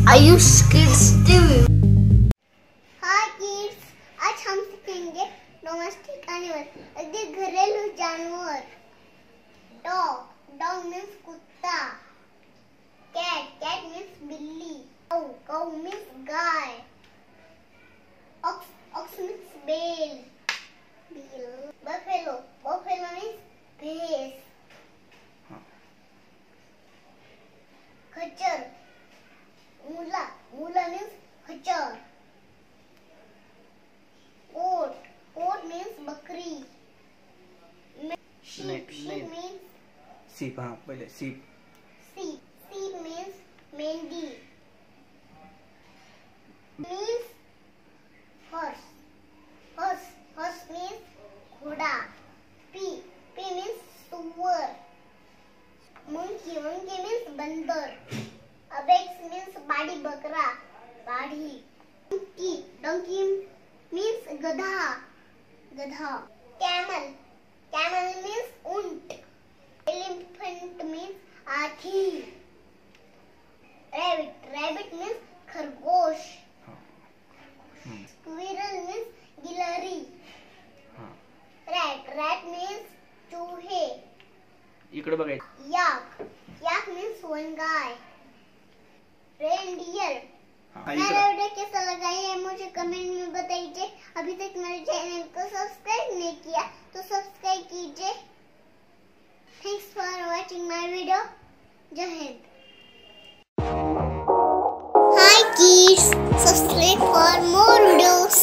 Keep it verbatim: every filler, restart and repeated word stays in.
Ayush kids TV. Hi kids, आज हम सीखेंगे डोमेस्टिक एनिमल, अगले घरेलू जानवर। डॉग, डॉग मीन्स कुत्ता। कैट, कैट मीन्स बिल्ली। काऊ, काऊ मीन्स गाय। ऑक्स, ऑक्स मीन्स बैल। बफेलो, बफेलो मीन्स भैंस। खच्चर, मूला, मूला मीन्स खच्चर। Goat, goat means बकरी। Sheep, sheep means sheep. हाँ पहले sheep. sheep, sheep means मेंढी। means horse, horse, horse means घोड़ा। P, P means सुअर। monkey, monkey means बंदर। apex means बाड़ी बकरा, बाड़ी। donkey, donkey means गधा, गधा। camel, camel means ऊंट। elephant means हाथी। rabbit, rabbit means खरगोश। squirrel means गिलहरी। rat, rat means चूहे। इकडे बघा। yak, yak means वनगाय। reindeer, हाँ, मेरा वीडियो कैसा लगा ये मुझे कमेंट में बताइए। अभी तक मेरे चैनल को सब्सक्राइब नहीं किया तो सब्सक्राइब कीजिए। Thanks for watching my video. जय Hind. Hi kids, subscribe for more videos.